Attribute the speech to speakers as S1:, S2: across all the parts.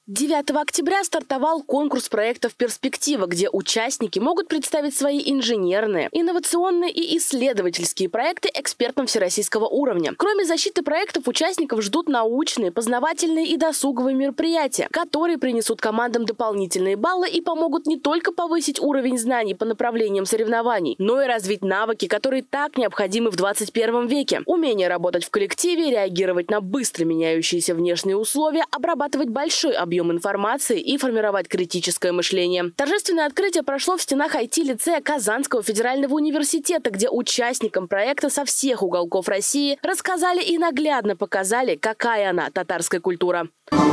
S1: 9 октября стартовал конкурс проектов «Перспектива», где участники могут представить свои инженерные, инновационные и исследовательские проекты экспертам всероссийского уровня. Кроме защиты проектов, участников ждут научные, познавательные и досуговые мероприятия, которые принесут командам дополнительные баллы и помогут не только повысить уровень знаний по направлениям соревнований, но и развить навыки, которые так необходимы в 21 веке. Умение работать в коллективе, реагировать на быстро меняющиеся внешние условия, обрабатывать большой объем информации и формировать критическое мышление. Торжественное открытие прошло в стенах IT-лицея Казанского федерального университета, где участникам проекта со всех уголков России рассказали и наглядно показали, какая она, татарская культура.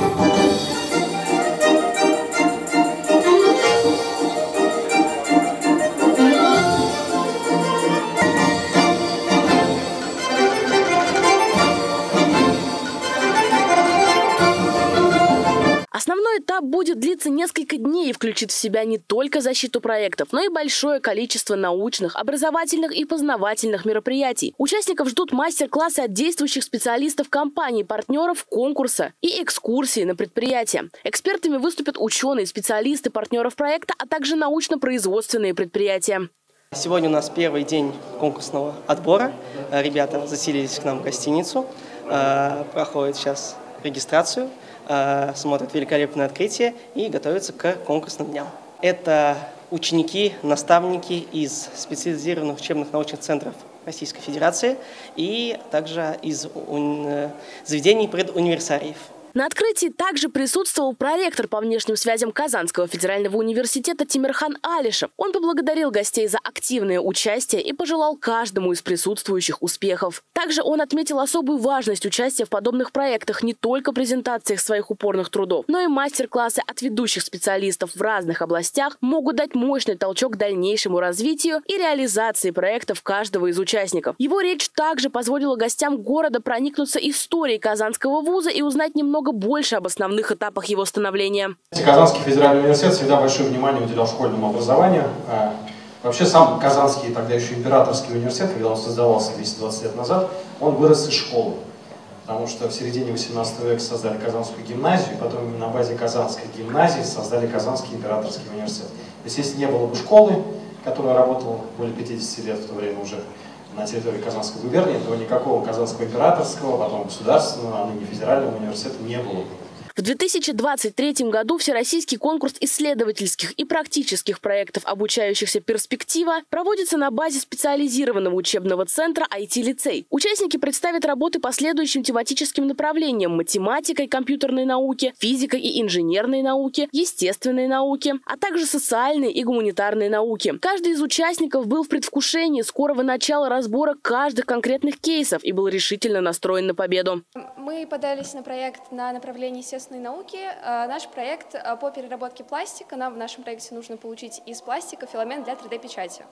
S1: Основной этап будет длиться несколько дней и включит в себя не только защиту проектов, но и большое количество научных, образовательных и познавательных мероприятий. Участников ждут мастер-классы от действующих специалистов компаний, партнеров конкурса и экскурсии на предприятия. Экспертами выступят ученые, специалисты, партнеров проекта, а также научно-производственные предприятия.
S2: Сегодня у нас первый день конкурсного отбора. Ребята заселились к нам в гостиницу, проходят сейчас регистрацию, смотрят великолепное открытие и готовятся к конкурсным дням. Это ученики, наставники из специализированных учебных научных центров Российской Федерации и также из заведений предуниверсариев.
S1: На открытии также присутствовал проректор по внешним связям Казанского федерального университета Тимирхан Алишев. Он поблагодарил гостей за активное участие и пожелал каждому из присутствующих успехов. Также он отметил особую важность участия в подобных проектах не только презентациях своих упорных трудов, но и мастер-классы от ведущих специалистов в разных областях могут дать мощный толчок к дальнейшему развитию и реализации проектов каждого из участников. Его речь также позволила гостям города проникнуться историей Казанского вуза и узнать немного больше об основных этапах его становления.
S3: Казанский федеральный университет всегда большое внимание уделял школьному образованию. Вообще сам Казанский, тогда еще императорский университет, когда он создавался 220 лет назад, он вырос из школы. Потому что в середине 18 века создали Казанскую гимназию, и потом на базе Казанской гимназии создали Казанский императорский университет. То есть если не было бы школы, которая работала более 50 лет в то время уже на территории Казанской губернии, то никакого Казанского императорского, потом государственного, а ныне федерального университета не было.
S1: В 2023 году Всероссийский конкурс исследовательских и практических проектов, обучающихся «Перспектива», проводится на базе специализированного учебного центра IT-лицей. Участники представят работы по следующим тематическим направлениям: математикой, компьютерной науки, физикой и инженерной науки, естественной науки, а также социальной и гуманитарной науки. Каждый из участников был в предвкушении скорого начала разбора каждых конкретных кейсов и был решительно настроен на победу.
S4: Мы подались на проект на направлении естественной науки. Наш проект по переработке пластика. Нам в нашем проекте нужно получить из пластика филамент для 3D-печати.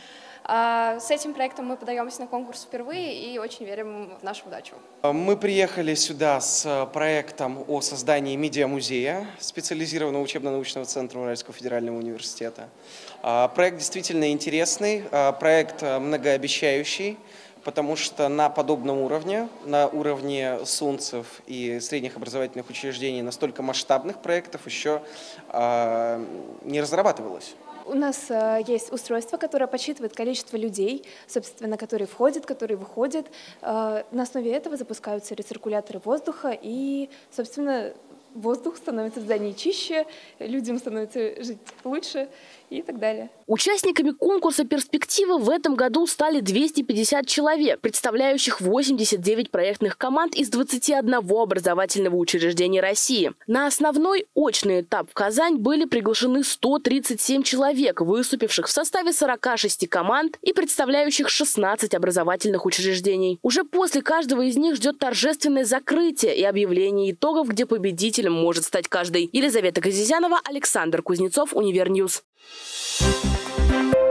S4: С этим проектом мы подаемся на конкурс впервые и очень верим в нашу удачу.
S5: Мы приехали сюда с проектом о создании медиамузея, специализированного учебно-научного центра Уральского федерального университета. Проект действительно интересный, проект многообещающий, потому что на подобном уровне, на уровне СУНЦев и средних образовательных учреждений, настолько масштабных проектов еще не разрабатывалось.
S4: У нас есть устройство, которое подсчитывает количество людей, собственно, которые входят, которые выходят. На основе этого запускаются рециркуляторы воздуха, и, собственно, воздух становится в здании чище, людям становится жить лучше и так далее.
S1: Участниками конкурса «Перспектива» в этом году стали 250 человек, представляющих 89 проектных команд из 21 образовательного учреждения России. На основной очный этап в Казань были приглашены 137 человек, выступивших в составе 46 команд и представляющих 16 образовательных учреждений. Уже после каждого из них ждет торжественное закрытие и объявление итогов, где победителем может стать каждый. Елизавета Газизянова, Александр Кузнецов, Универньюз.